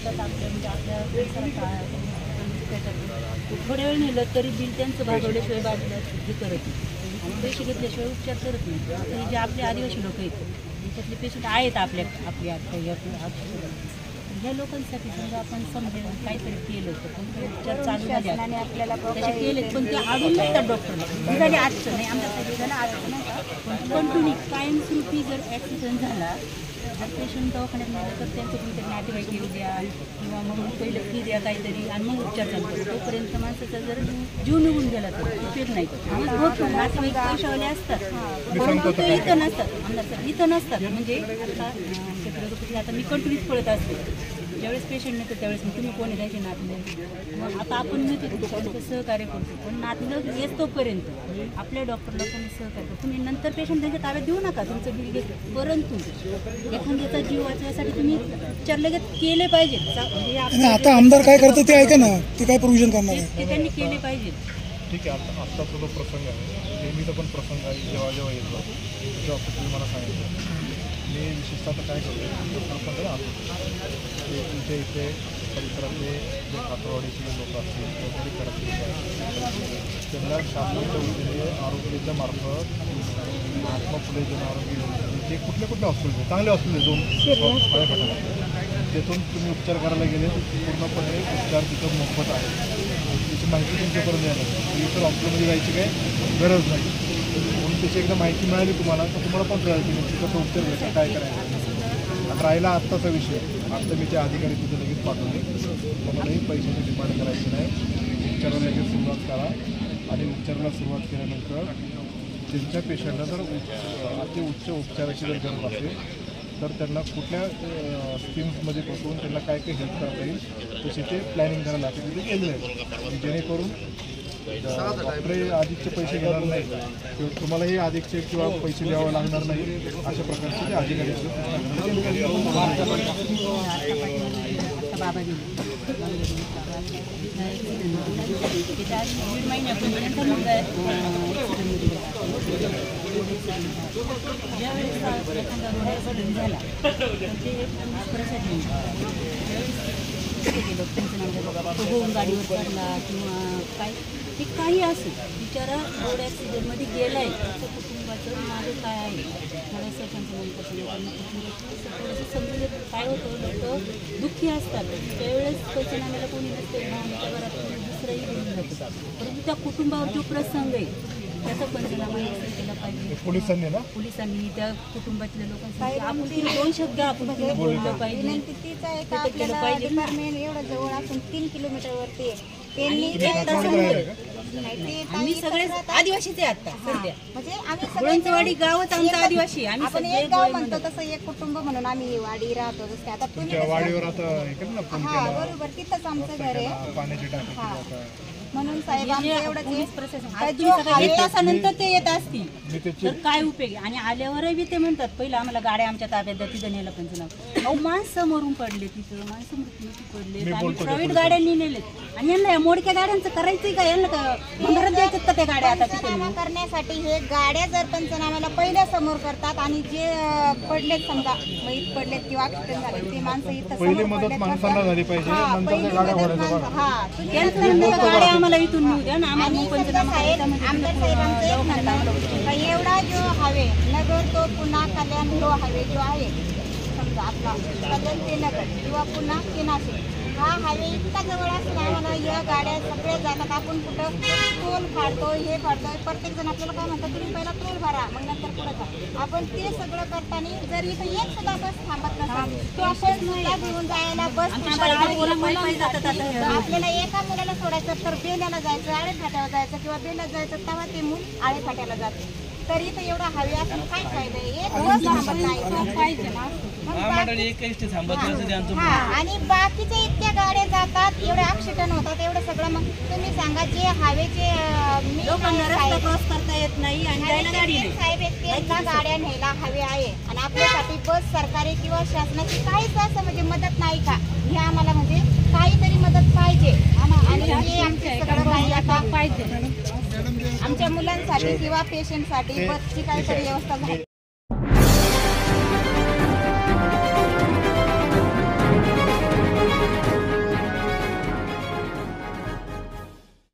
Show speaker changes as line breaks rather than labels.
असतात आपल्या म्हणजे आपल्या परिसरात थोड्या वेळ नेलं तरी बिल त्यांचं भागवल्याशिवाय बाजूला हे करत नाही आणि पैसे घेतल्याशिवाय उपचार करत नाही. आता हे जे आपले आदिवासी लोक आहेत त्याच्यातले पेशंट आहेत आपल्या ह्या लोकांसाठी समजा आपण समजेल काहीतरी केलं तर पण ते उपचार चालू झाले आणि आपल्याला तसे केले पण ते आडून नाही तर डॉक्टरला झाले आजचं नाही आमच्यासाठी झालं आजचं नाही का पण कंटिन्यू कायमस्वरूपी जर ॲक्सिडेंट झाला जर पेशंट दवाखान्यात नेलं तर त्यांचं कुठेतरी नातेवाईक येऊ द्या किंवा मग पहिलं फी द्या काहीतरी आणि मग उपचार चालू करतो तोपर्यंत माणसाचा जर जीव निघून गेला तर उपयोग नाही होत नातेवाईक पैशावाले असतात ते इथं नसतात आमदार इथं नसतात म्हणजे आता मी कंटिन्यूच पळत असते ज्यावेळेस पेशंट नेतो त्यावेळेस मग तुम्ही कोणी द्यायचे नातलं मग आता आपण नेतो सहकार्य करतो पण नातलं येत तोपर्यंत आपल्या डॉक्टरला पण सहकार्य करतो तुम्ही नंतर पेशंट त्यांच्या ताब्यात देऊ नका तुमचं बिल घेत परंतु एखाद्याचा जीव वाचण्यासाठी तुम्ही उपचार लगेच केले पाहिजेत
म्हणजे आता आमदार काय करतं ते ऐका ना ते काय प्रोव्हिजन करणार आहे
ते त्यांनी केले पाहिजे.
ठीक आहे. आत्ताचा जो प्रसंग आहे नेहमीचा पण प्रसंग आहे जेव्हा जेव्हा येतो तेव्हा तुम्ही मला सांगितलं मी विशेषतः काय करतो सरपंच आलो तुमच्या इथे परिसरातले जे कातरवाडीचे लोक असतील वगैरे करतील त्यांना शासनाच्या वतीने आरोग्याच्या मार्फत महात्मा फुले जन आरोग्य योजना जे कुठले हॉस्पिटल चांगले हॉस्पिटल 2 पायाखाली तिथून तुम्ही उपचार करायला गेले तर पूर्णपणे उपचार तिथं मोफत आहे त्याची माहिती तुमच्यापर्यंत द्यायला इतर हॉस्पिटलमध्ये जायची काही गरज नाही म्हणून त्याची एकदा माहिती मिळाली तुम्हाला तर तुम्हाला पण कळायची नक्की कसं उपचार घ्यायचा काय करायचं. आता राहिला आत्ताचा विषय आत्ता मी ते अधिकारी तिथे लगेच पाठवले कोणालाही पैशाची डिमांड करायची नाही उपचाराला लगेच सुरुवात करा आणि उपचाराला सुरुवात केल्यानंतर त्यांच्या पेशंटला जर अति उच्च उपचाराची जर गरज असेल तर त्यांना कुठल्या स्कीम्समध्ये बसवून त्यांना काय काय हेल्प करता येईल तसे ते प्लॅनिंग करायला लागते तिथे गेलेले आहेत जेणेकरून डॉक्टरही अधिकचे पैसे घेणार नाही किंवा तुम्हालाही अधिकचे किंवा पैसे द्यावे लागणार नाही अशा प्रकारचे ते अधिकारी
ज्यावेळेस एखादा रोड झाला ते गेलो त्यांचं होऊन गाडीवर पडला किंवा काय ते काही असेल बिचारा रोड ॲक्सिडेंटमध्ये गेला आहे त्याच्या कुटुंबाचं माझं काय आहे मला सरपंच थोडंसं समजून काय होतं लोक दुःखी असतात त्यावेळेस पंचनाम्याला कोणी नसते आमच्या घरात दुसरंही घेऊन जातं परंतु त्या कुटुंबावर जो प्रसंग आहे त्याचा पंचनामा केला पाहिजे पोलिसांनी त्या कुटुंबातल्या लोकांसाठी आपण 2 शब्द आपण बोललं पाहिजे
एवढं जवळ असून 3 किलोमीटरवरती
आम्ही सगळे आदिवासीच आहे आता सध्या
म्हणजे आम्ही
सगळ्यांचवाडी गावच आमचा आदिवासी
आपण एक गाव म्हणतो तसं एक कुटुंब म्हणून आम्ही वाडी राहतो जसं आता तुम्ही हा बरोबर तिथंच आमचं घर आहे म्हणून साहेब
तासानंतर ते येत असतील तर काय उपयोग आणि आल्यावरही ते म्हणतात पहिलं आम्हाला गाड्या आमच्या ताब्यात द्या तिथं नेलं पंचनामा अहो माणसं मरून पडले तिथं माणसं मृत्यूमुखी पडले आणि प्रायव्हेट गाड्यांनी नेलेत आणि यांना या मोडक्या गाड्यांचं करायचंय का यांना घरात द्यायचं का त्या गाड्या आता
पंचनामा करण्यासाठी हे गाड्या जर पंचनाम्याला पहिल्या समोर करतात आणि जे पडलेत समजा मयत पडलेत किंवा ऍक्सिडेंट झाले ते माणसं इथं
माणसांना झाली पाहिजे
गाड्या
आम्हाला इथून नेऊ द्या ना आम्हाला
आमदार साहेबांचं एक म्हणणं एवढा जो हायवे नगर तो पुन्हा कल्याण जो हायवे जो आहे समजा आपला कल्याण ते नगर किंवा पुन्हा ते नाशिक हा हायवे इतका जवळ असला आम्हाला या गाड्या सगळ्या जातात आपण कुठं टोल फाडतो हे फाडतो प्रत्येक जण आपल्याला काय म्हणतात तुम्ही पहिला टोल भरा मग नंतर पुढे जा आपण ते सगळं करताना जर इथं एक सुद्धा बस थांबत नसेल तो आपण मुला घेऊन जायला बस आपल्याला एका मुलाला सोडायचं तर बेल्याला जायचं आळे फाट्यावर जायचं किंवा बेल्यात जायचं तेव्हा ते मूल आळे फाट्याला जातं तर इथं एवढा हवे असून काय फायदा एक बस थांबत नाही पाहिजे ना आणि बाकीच्या इतक्या गाड्या जातात एवढे ऍक्सिडेंट होतात एवढं सगळं मग तुम्ही सांगा जे हवेचे
क्रॉस करता येत नाही आणि
साहेब त्यांना गाड्या न्यायला हवे आहे आणि आपल्यासाठी बस सरकारी किंवा शासनाची काहीच असं म्हणजे मदत नाही का हे आम्हाला म्हणजे काहीतरी मदत पाहिजे आणि हे आमचे सगळं काही आता पाहिजे आमच्या मुलांसाठी किंवा पेशंटसाठी बसची काहीतरी व्यवस्था झाली